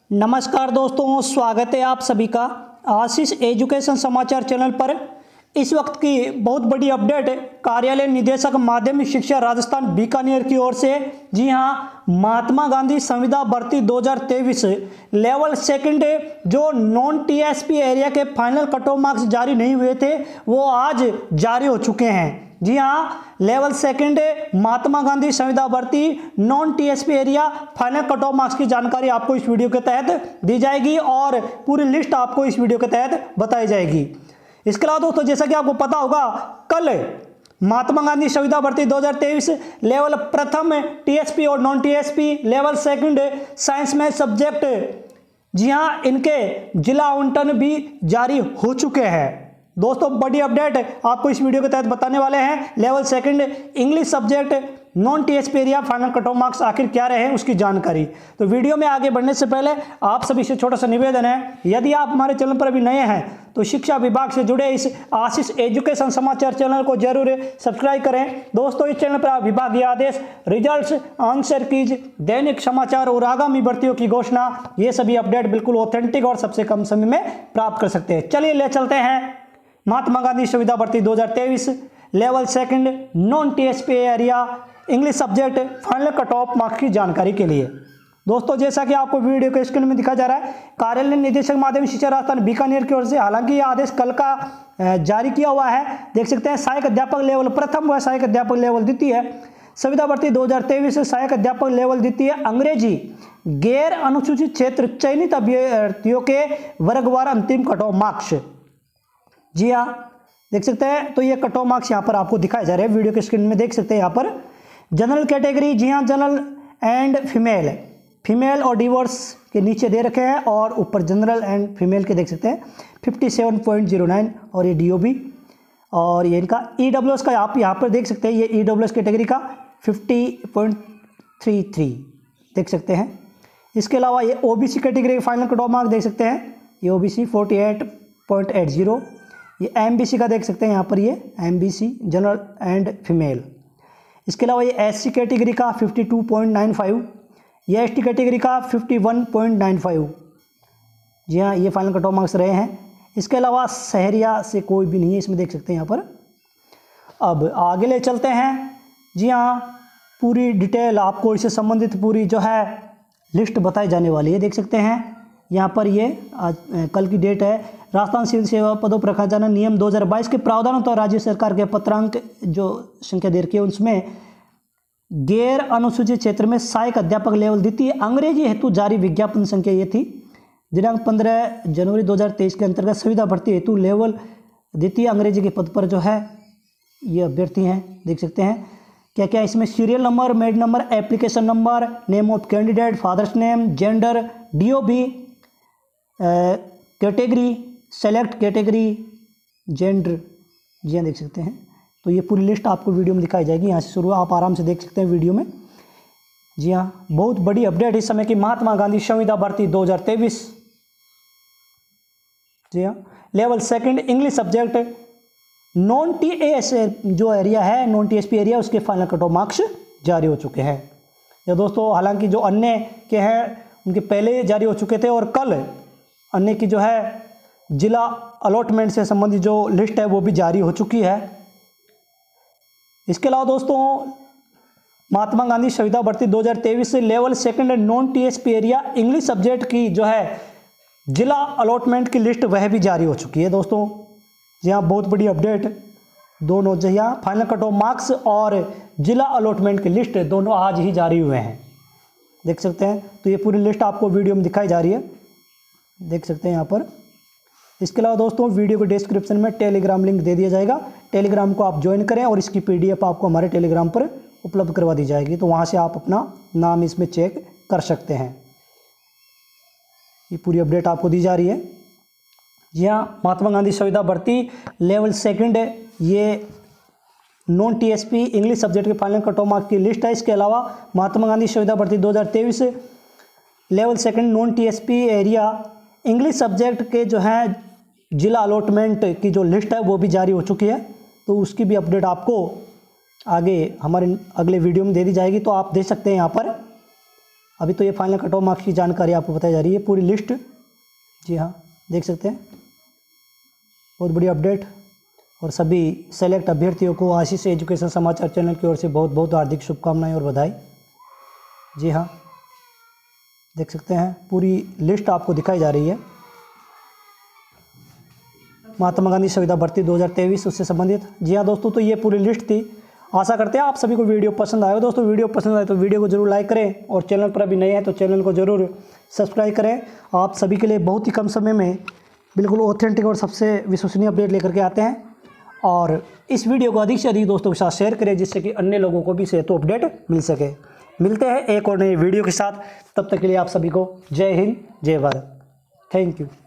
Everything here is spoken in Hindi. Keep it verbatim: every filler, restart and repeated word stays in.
नमस्कार दोस्तों, स्वागत है आप सभी का आशीष एजुकेशन समाचार चैनल पर। इस वक्त की बहुत बड़ी अपडेट कार्यालय निदेशक माध्यमिक शिक्षा राजस्थान बीकानेर की ओर से। जी हां, महात्मा गांधी संविदा भर्ती दो हज़ार तेईस लेवल सेकंड जो नॉन टीएसपी एरिया के फाइनल कट ऑफ मार्क्स जारी नहीं हुए थे वो आज जारी हो चुके हैं। जी हाँ, लेवल सेकंड महात्मा गांधी संविदा भर्ती non TSP area final cut off marks की जानकारी आपको इस वीडियो के तहत दी जाएगी और पूरी लिस्ट आपको इस वीडियो के तहत बताई जाएगी। इसके अलावा दोस्तों, जैसा कि आपको पता होगा, कल महात्मा गांधी संविदा भर्ती दो हज़ार तेईस लेवल प्रथम टीएसपी और non TSP level second science में सब्जेक्ट, जी हाँ, इनके जिला आवंटन भी जारी हो चुके हैं। दोस्तों, बड़ी अपडेट आपको इस वीडियो के तहत बताने वाले हैं। Level second English subject non TSP area final cut off marks आखिर क्या रहे हैं उसकी जानकारी। तो वीडियो में आगे बढ़ने से पहले आप सभी से छोटा सा निवेदन है, यदि आप हमारे चैनल पर अभी नए हैं तो शिक्षा विभाग से जुड़े इस आशीष एजुकेशन समाचार चैनल को जरूर सब्सक्राइब करें। दोस्तों, इस चैनल पर आप विभागीय आदेश, रिजल्ट्स, आंसर कीज, दैनिक समाचार और आगामी भर्तियों की घोषणा, ये सभी अपडेट बिल्कुल ऑथेंटिक और सबसे कम समय में प्राप्त कर सकते हैं। चलिए ले चलते हैं महात्मा गांधी संविदा भर्ती दो हज़ार तेईस level second non TSP area English subject final cut off marks की जानकारी के लिए। दोस्तों, जैसा कि आपको वीडियो के स्क्रीन में दिखाया जा रहा है, कार्यालय निदेशक माध्यमिक शिक्षा राजस्थान बीकानेर की ओर से, हालांकि यह आदेश कल का जारी किया हुआ है। देख सकते हैं, सहायक अध्यापक लेवल प्रथम व सहायक अध्यापक लेवल द्वितीय संविदा भर्ती दो हज़ार तेईस सहायक अध्यापक लेवल द्वितीय अंग्रेजी गैर अनुसूचित क्षेत्र चयनित अभ्यर्थियों के वर्गवार अंतिम कट ऑफ मार्क्स। जी हाँ, देख सकते हैं, तो ये कट ऑफ मार्क्स यहाँ पर आपको दिखाए जा रहे हैं वीडियो के स्क्रीन में। देख सकते हैं यहाँ पर जनरल कैटेगरी, जी हाँ, जनरल एंड फीमेल, फीमेल और डिवोर्स के नीचे दे रखे हैं और ऊपर जनरल एंड फीमेल के देख सकते हैं सत्तावन पॉइंट ज़ीरो नौ और ये डीओबी और ये इनका ईडब्ल्यूएस का आप यहाँ पर देख सकते हैं, ये ईडब्ल्यूएस कैटेगरी का पचास पॉइंट तैंतीस देख सकते हैं। इसके अलावा ये OBC category final cut off marks देख सकते हैं, ये ओबीसी अड़तालीस पॉइंट अस्सी, ये एमबीसी का देख सकते हैं यहाँ पर, ये एमबीसी जनरल एंड फीमेल। इसके अलावा ये एससी कैटेगरी का बावन पॉइंट नौ पाँच, ये एसटी कैटेगरी का इक्यावन पॉइंट नौ पाँच। जी हाँ, ये फाइनल कट ऑफ मार्क्स रहे हैं। इसके अलावा शहरिया से कोई भी नहीं है इसमें, देख सकते हैं यहाँ पर। अब आगे ले चलते हैं। जी हाँ, पूरी डिटेल आपको इससे संबंधित पूरी जो है लिस्ट बताई जाने वाली है। देख सकते हैं यहाँ पर, ये आज कल की डेट है। राजस्थान सिविल सेवा पदों पर रखा जाना नियम दो हज़ार बाईस के प्रावधानों तो राज्य सरकार के पत्रांक जो संख्या दे रखी है उसमें गैर अनुसूचित क्षेत्र में सहायक अध्यापक लेवल द्वितीय अंग्रेजी हेतु जारी विज्ञापन संख्या ये थी दिनांक पंद्रह जनवरी दो हज़ार तेईस के अंतर्गत संविदा भर्ती हेतु लेवल द्वितीय अंग्रेजी के पद पर जो है ये अभ्यर्थी हैं। देख सकते हैं क्या क्या इसमें serial number, made number, application number, name of candidate, father's name, gender, DOB category, select category, gender. जी हाँ, देख सकते हैं। तो ये पूरी लिस्ट आपको वीडियो में दिखाई जाएगी, यहाँ से शुरू आप आराम से देख सकते हैं वीडियो में। जी हाँ, बहुत बड़ी अपडेट इस समय की महात्मा गांधी संविदा भर्ती दो हज़ार तेईस। जी हाँ, level second English subject non T S जो एरिया है, non T S P area, उसके फाइनल कट ऑफ मार्क्स जारी हो चुके हैं। या दोस्तों, हालांकि जो अन्य के हैं उनके पहले जारी हो चुके थे और कल अन्य की जो है जिला अलॉटमेंट से संबंधित जो लिस्ट है वो भी जारी हो चुकी है। इसके अलावा दोस्तों, महात्मा गांधी संविदा भर्ती दो हज़ार तेईस से level second non TSP area English subject की जो है जिला अलॉटमेंट की लिस्ट वह भी जारी हो चुकी है। दोस्तों, यहाँ बहुत बड़ी अपडेट, दोनों जो यहाँ फाइनल कट ऑफ मार्क्स और जिला अलॉटमेंट की लिस्ट दोनों आज ही जारी हुए हैं। देख सकते हैं, तो ये पूरी लिस्ट आपको वीडियो में दिखाई जा रही है, देख सकते हैं यहाँ पर। इसके अलावा दोस्तों, वीडियो के डिस्क्रिप्शन में टेलीग्राम लिंक दे दिया जाएगा, टेलीग्राम को आप ज्वाइन करें और इसकी पीडीएफ आपको हमारे टेलीग्राम पर उपलब्ध करवा दी जाएगी, तो वहाँ से आप अपना नाम इसमें चेक कर सकते हैं। ये पूरी अपडेट आपको दी जा रही है। जी हाँ, महात्मा गांधी संविदा भर्ती लेवल सेकंड ये नॉन टीएसपी इंग्लिश सब्जेक्ट के फाइनल कट ऑफ मार्क्स की लिस्ट है। इसके अलावा महात्मा गांधी संविदा भर्ती दो हज़ार तेईस level second non TSP area English subject के जो है जिला अलॉटमेंट की जो लिस्ट है वो भी जारी हो चुकी है, तो उसकी भी अपडेट आपको आगे हमारे अगले वीडियो में दे दी जाएगी। तो आप देख सकते हैं यहाँ पर अभी तो ये फाइनल कट ऑफ मार्क्स की जानकारी आपको बताई जा रही है, पूरी लिस्ट। जी हाँ, देख सकते हैं, बहुत बड़ी अपडेट। और सभी सेलेक्ट अभ्यर्थियों को आशीष एजुकेशन समाचार चैनल की ओर से बहुत बहुत हार्दिक शुभकामनाएं और बधाई। जी हाँ, देख सकते हैं पूरी लिस्ट आपको दिखाई जा रही है। महात्मा गांधी संविदा भर्ती दो हज़ार तेईस उससे संबंधित। जी हाँ दोस्तों, तो ये पूरी लिस्ट थी। आशा करते हैं आप सभी को वीडियो पसंद आए। दोस्तों वीडियो पसंद आए तो वीडियो को जरूर लाइक करें और चैनल पर अभी नए हैं तो चैनल को जरूर सब्सक्राइब करें। आप सभी के लिए बहुत ही कम समय में बिल्कुल ऑथेंटिक और सबसे विश्वसनीय अपडेट लेकर के आते हैं। और इस वीडियो को अधिक से अधिक दोस्तों के साथ शेयर करें, जिससे कि अन्य लोगों को भी सेहत अपडेट मिल सके। मिलते हैं एक और नए वीडियो के साथ, तब तक के लिए आप सभी को जय हिंद, जय भारत। Thank you.